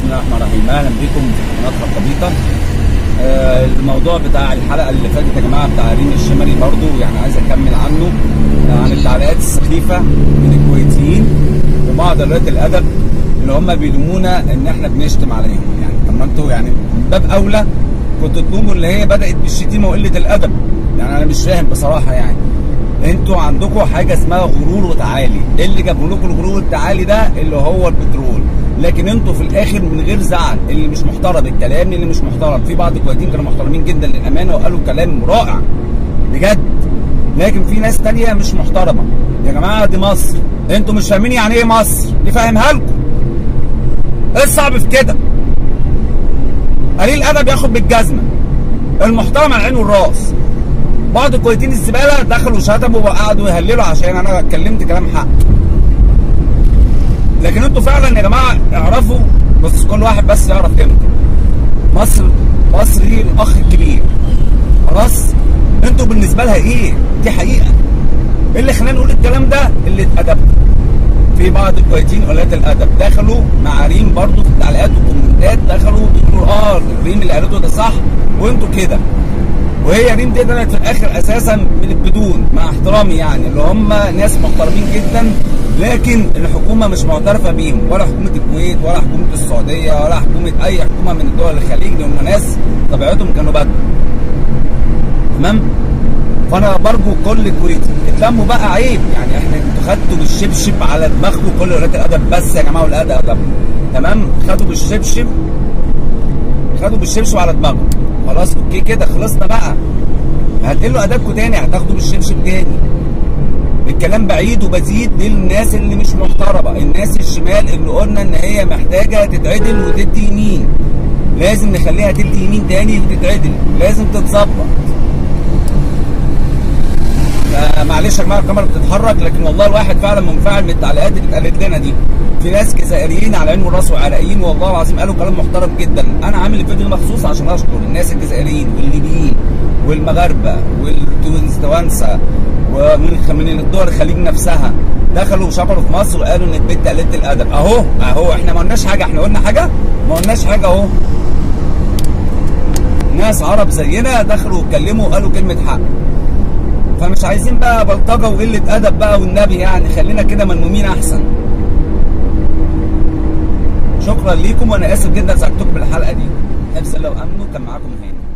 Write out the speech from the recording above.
الله الرحمن الرحيم. اهلا بكم في قناه خطابيطه. الموضوع بتاع الحلقه اللي فاتت يا جماعه بتاع ريم الشمري برضو يعني عايز اكمل عنه، عن التعليقات السخيفه من الكويتيين وبعض قلات الادب اللي هم بيلومونا ان احنا بنشتم عليهم. يعني طب ما انتوا يعني من باب اولى كنتوا تلوموا اللي هي بدات بالشتيمه وقله الادب. يعني انا مش فاهم بصراحه. يعني انتوا عندكم حاجه اسمها غرور وتعالي، ايه اللي جابوا لكم الغرور والتعالي ده؟ اللي هو البترول. لكن انتوا في الاخر من غير زعل، اللي مش محترم الكلام اللي مش محترم، في بعض الكويتيين كانوا محترمين جدا للامانه وقالوا كلام رائع بجد، لكن في ناس تانيه مش محترمه. يا جماعه دي مصر، انتوا مش فاهمين يعني ايه مصر، نفهمها لكم. ايه الصعب في كده؟ قليل الادب ياخد بالجزمه، المحترم على العين والراس. بعض الكويتيين الزباله دخلوا شتموا وقعدوا يهللوا عشان انا اتكلمت كلام حق. لكن انتوا فعلا يا جماعه اعرفوا، بس كل واحد بس يعرف قيمته. مصر دي الاخ الكبير، خلاص؟ انتوا بالنسبه لها ايه؟ دي حقيقه. ايه اللي خلينا نقول الكلام ده؟ اللي ادب. في بعض الكويتيين قلات الادب دخلوا مع ريم برضو في التعليقات والكومنتات، دخلوا بيقولوا ريم اللي قالته ده صح وانتوا كده. وهي ريم دي طلعت في الاخر اساسا من البدون، مع احترامي يعني، اللي هم ناس محترمين جدا، لكن الحكومه مش معترفه بيهم، ولا حكومه الكويت ولا حكومه السعوديه ولا حكومه اي حكومه من الدول الخليج، لان هم ناس طبيعتهم كانوا بدو. تمام؟ فانا برجو كل الكويتي اتلموا بقى، عيب يعني. احنا انتوا خدتوا بالشبشب على دماغكم كل ولاد الادب بس يا جماعه، والادب ادب. تمام؟ خدوا بالشبشب على دماغهم. خلاص اوكي كده خلصنا بقى. هتقلوا ادابكم تاني، هتاخدوا بالشبشب تاني. الكلام بعيد وبزيد للناس اللي مش محترمه، الناس الشمال اللي قلنا ان هي محتاجه تتعدل وتدي يمين. لازم نخليها تدي يمين تاني وتتعدل، لازم تتظبط. معلش يا جماعه الكاميرا بتتحرك، لكن والله الواحد فعلا منفعل من التعليقات اللي اتقالت لنا دي. في ناس جزائريين على عين والراس وعراقيين والله العظيم قالوا كلام محترم جدا. انا عامل الفيديو مخصوص عشان اشكر الناس الجزائريين والليبيين والمغاربه والتوانسه ومن الدول الخليج نفسها، دخلوا وشكروا في مصر وقالوا ان البنت قلت الادب. اهو احنا ما قلناش حاجه، احنا قلنا حاجه؟ ما قلناش حاجه. اهو ناس عرب زينا دخلوا واتكلموا وقالوا كلمه حق. فمش عايزين بقى بلطجه وقله ادب بقى والنبي، يعني خلينا كده ملمومين احسن. شكرا ليكم وانا اسف جدا ازعجتكم بالحلقه دي. حفظ الله وامنه. كان معاكم هاني.